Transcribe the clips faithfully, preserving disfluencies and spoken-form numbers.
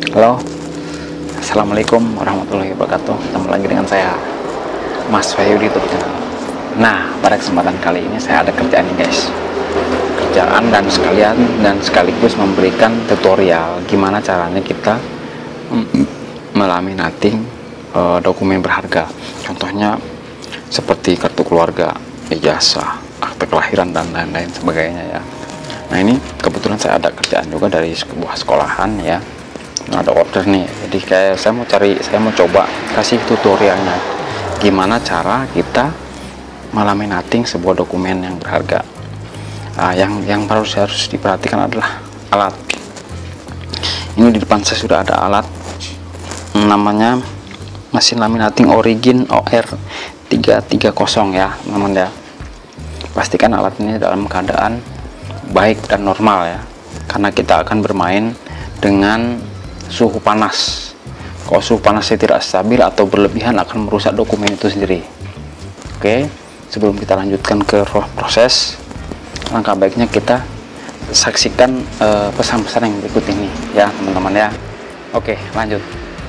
Halo, assalamualaikum warahmatullahi wabarakatuh. Ketemu lagi dengan saya, Mas Wahyudi, YouTube channel. Nah, pada kesempatan kali ini saya ada kerjaan nih guys, kerjaan dan sekalian dan sekaligus memberikan tutorial gimana caranya kita melaminating uh, dokumen berharga. Contohnya seperti kartu keluarga, ijazah, akte kelahiran dan lain-lain sebagainya ya. Nah, ini kebetulan saya ada kerjaan juga dari sebuah sekolahan ya. Nah, ada order nih, jadi kayak saya mau cari, saya mau coba kasih tutorialnya gimana cara kita melaminating sebuah dokumen yang berharga. Nah, yang yang harus harus diperhatikan adalah alat. Ini di depan saya sudah ada alat, namanya mesin laminating Origin O R tiga tiga nol ya teman-teman ya. Pastikan alat ini dalam keadaan baik dan normal ya, karena kita akan bermain dengan suhu panas. Kalau suhu panasnya tidak stabil atau berlebihan akan merusak dokumen itu sendiri. Oke, sebelum kita lanjutkan ke proses, langkah baiknya kita saksikan pesan-pesan uh, yang berikut ini ya teman-teman ya. Oke, lanjut.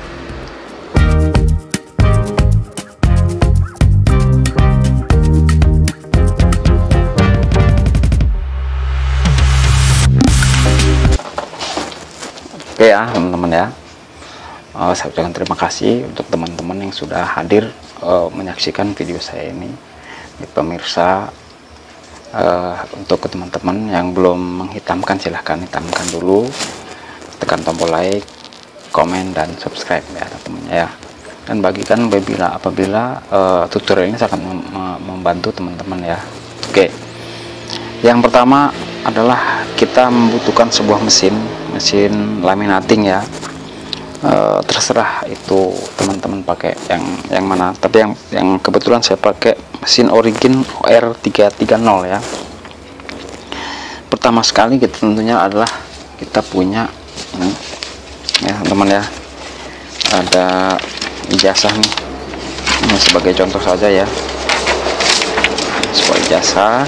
Oke ya teman-teman ya, uh, saya ucapkan terima kasih untuk teman-teman yang sudah hadir uh, menyaksikan video saya ini. Pemirsa, uh, untuk teman-teman yang belum menghitamkan, silahkan hitamkan dulu, tekan tombol like, komen, dan subscribe ya teman-teman ya. Dan bagikan apabila apabila uh, tutorial ini sangat mem membantu teman-teman ya. Oke, yang pertama adalah kita membutuhkan sebuah mesin mesin laminating ya. E, terserah itu teman-teman pakai yang yang mana, tapi yang yang kebetulan saya pakai mesin Origin O R tiga tiga nol ya. Pertama sekali kita tentunya adalah kita punya ini ya teman-teman ya, ada ijazah nih, ini sebagai contoh saja ya, sebuah ijazah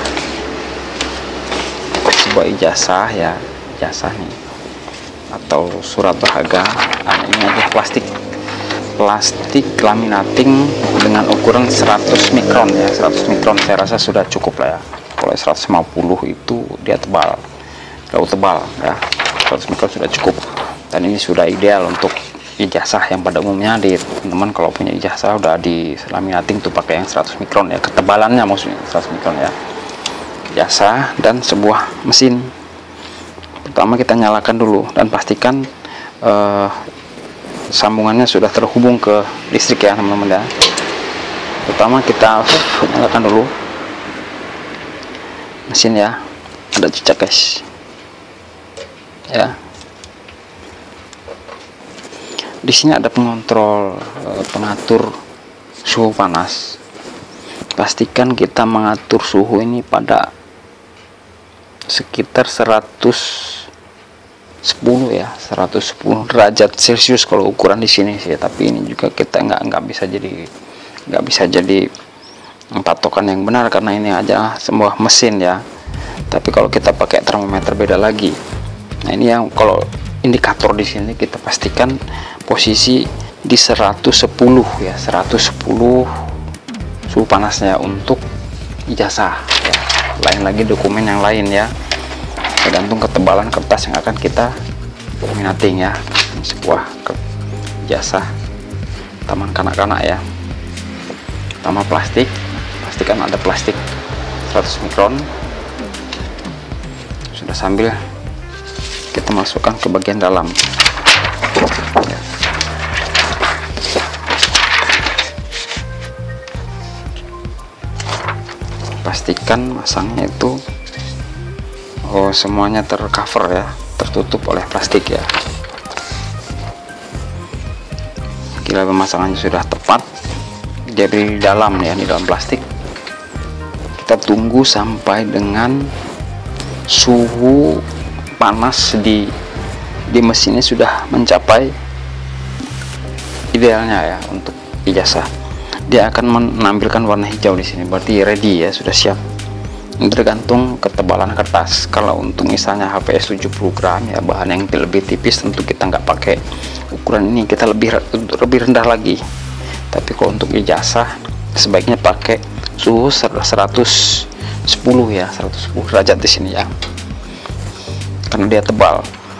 sebuah ijazah ya, ijazah nih atau surat berharga. Nah, ini adalah plastik plastik laminating dengan ukuran seratus mikron ya. Seratus mikron saya rasa sudah cukup lah ya. Kalau seratus lima puluh itu dia tebal, terlalu tebal ya. seratus mikron sudah cukup, dan ini sudah ideal untuk ijazah yang pada umumnya di teman-teman kalau punya ijazah udah di laminating tuh pakai yang seratus mikron ya, ketebalannya maksudnya seratus mikron ya. Ijazah dan sebuah mesin. Pertama kita nyalakan dulu dan pastikan uh, sambungannya sudah terhubung ke listrik ya teman-teman ya. Pertama kita uh, nyalakan dulu mesin ya, ada cicak guys ya. Di sini ada pengontrol, uh, pengatur suhu panas. Pastikan kita mengatur suhu ini pada sekitar seratus sepuluh ya, seratus sepuluh derajat Celcius kalau ukuran di sini sih. Tapi ini juga kita nggak nggak bisa jadi nggak bisa jadi patokan yang benar karena ini aja sebuah mesin ya. Tapi kalau kita pakai termometer beda lagi. Nah, ini yang kalau indikator di sini kita pastikan posisi di seratus sepuluh ya, seratus sepuluh suhu panasnya untuk ijazah ya. Lain lagi dokumen yang lain ya, tergantung ketebalan kertas yang akan kita laminating ya. Ini sebuah ijazah taman kanak-kanak ya, pertama plastik, pastikan ada plastik seratus mikron. Sudah, sambil kita masukkan ke bagian dalam ya. Pastikan masangnya itu oh semuanya tercover ya, tertutup oleh plastik ya. Bila pemasangannya sudah tepat, dia di dalam ya, di dalam plastik. Kita tunggu sampai dengan suhu panas di di mesinnya sudah mencapai idealnya ya untuk ijazah. Dia akan menampilkan warna hijau di sini, berarti ready ya, sudah siap. tergantung ketebalan kertas. Kalau untuk misalnya H P S tujuh puluh gram ya, bahan yang lebih tipis, tentu kita nggak pakai ukuran ini, kita lebih lebih rendah lagi. Tapi kalau untuk ijazah sebaiknya pakai suhu seratus sepuluh ya, seratus sepuluh derajat di sini ya, karena dia tebal.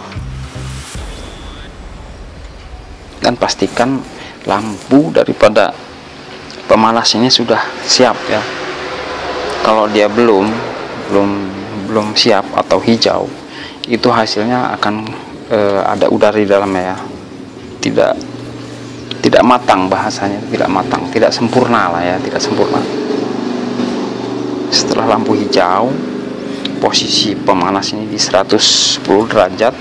Dan pastikan lampu daripada pemanas ini sudah siap ya. Kalau dia belum belum belum siap atau hijau, itu hasilnya akan e, ada udara di dalamnya ya, tidak tidak matang, bahasanya tidak matang, tidak sempurna lah ya, tidak sempurna. Setelah lampu hijau, posisi pemanas ini di seratus sepuluh derajat,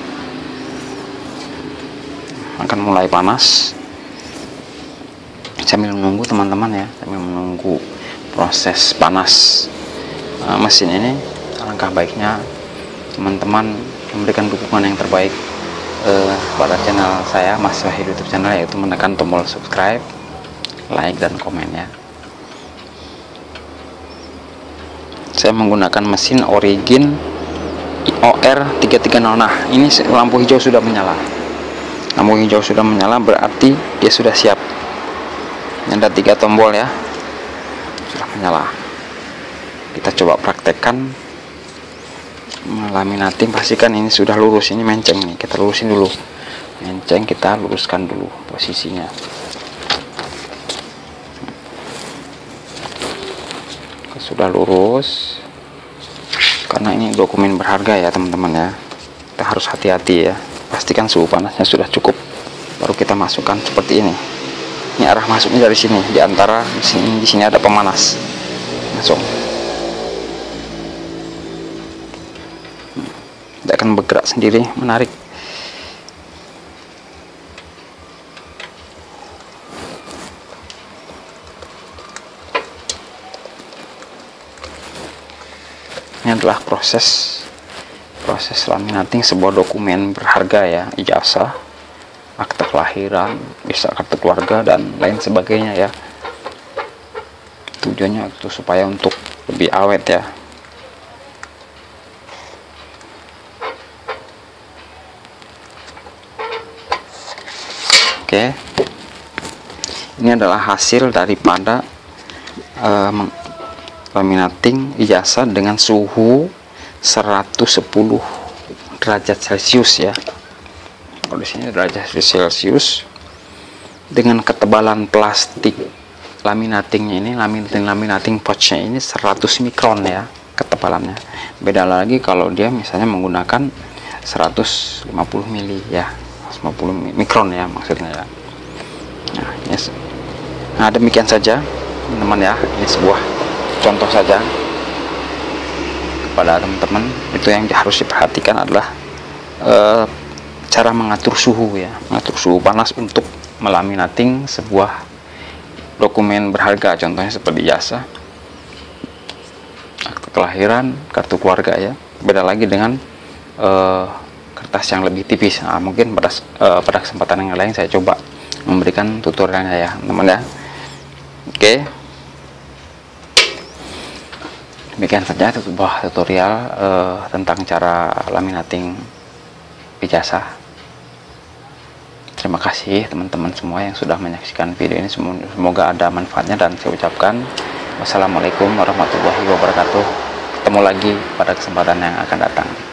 akan mulai panas. Sambil menunggu teman-teman ya, sambil menunggu proses panas uh, mesin ini, alangkah baiknya teman-teman memberikan dukungan yang terbaik uh, pada channel saya, Mas Wahid YouTube channel, yaitu menekan tombol subscribe, like, dan komen ya. Saya menggunakan mesin Origin O R tiga tiga nol. Nah, ini lampu hijau sudah menyala. Lampu hijau sudah menyala berarti dia sudah siap. Ada tiga tombol ya, sudah menyala. Kita coba praktekkan laminating, pastikan ini sudah lurus. Ini menceng nih, kita lurusin dulu. Menceng kita luruskan dulu posisinya. Sudah lurus, karena ini dokumen berharga ya teman-teman ya, kita harus hati-hati ya. Pastikan suhu panasnya sudah cukup, baru kita masukkan seperti ini. Ini arah masuknya dari sini, di antara di sini, di sini ada pemanas. Langsung. Dia akan bergerak sendiri, menarik. Ini adalah proses proses laminating sebuah dokumen berharga ya, ijazah, akte kelahiran, bisa kartu keluarga, dan lain sebagainya ya. Tujuannya itu supaya untuk lebih awet ya. Oke, ini adalah hasil daripada um, laminating ijazah dengan suhu seratus sepuluh derajat Celcius ya. Kalau di sini derajat Celcius, dengan ketebalan plastik laminatingnya ini, laminating laminating pouchnya ini seratus mikron ya ketebalannya. Beda lagi kalau dia misalnya menggunakan seratus lima puluh mili ya, seratus lima puluh mikron ya maksudnya ya. Nah, yes. Nah demikian saja teman-teman ya, ini sebuah contoh saja kepada teman-teman. Itu yang harus diperhatikan adalah uh, cara mengatur suhu ya, mengatur suhu panas untuk melaminating sebuah dokumen berharga, contohnya seperti ijazah, akte kelahiran, kartu keluarga ya. Beda lagi dengan uh, kertas yang lebih tipis. Nah, mungkin pada uh, pada kesempatan yang lain saya coba memberikan tutorialnya ya teman-teman ya. Oke, demikian saja sebuah tutorial uh, tentang cara laminating ijazah. Terima kasih teman-teman semua yang sudah menyaksikan video ini. Semoga ada manfaatnya, dan saya ucapkan wassalamualaikum warahmatullahi wabarakatuh. Ketemu lagi pada kesempatan yang akan datang.